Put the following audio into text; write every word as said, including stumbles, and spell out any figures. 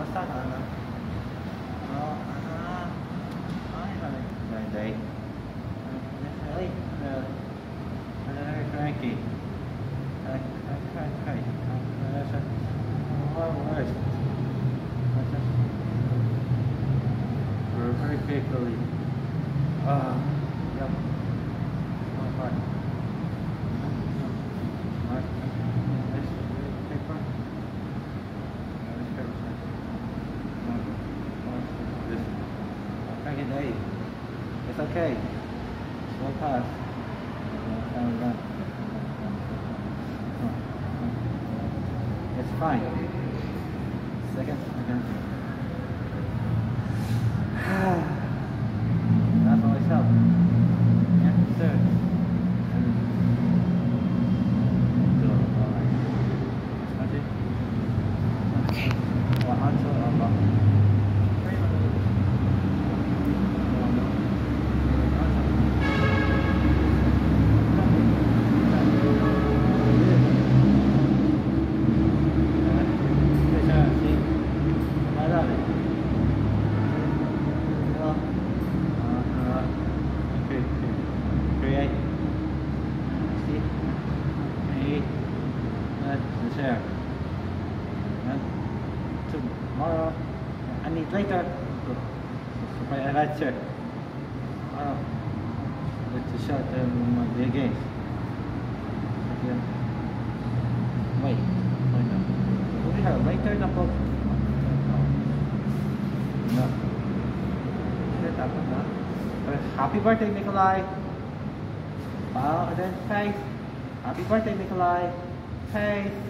sana na. Oh, ah. Ay, ay, day. Ay, uh, uh, cranky. Ay, ay, ay, ay. That's a, oh, worse. That's a, we're very quickly. Ah, yep. One part. Right. This paper. This paper. One, one, this. Cranky day. It's okay. Slow pass. And run. It's fine. Second, again. That's always help. Yeah, third. And go. Alright. Okay. Okay. Well, onto our share. And tomorrow, I need later. So, so I write check. Tomorrow, let's shot um, the games. Again. Wait, wait no. Do we have later na po? No. Shit, tapos na. Happy birthday, Nikolai. Wow, and then face. Happy birthday, Nikolai. Face.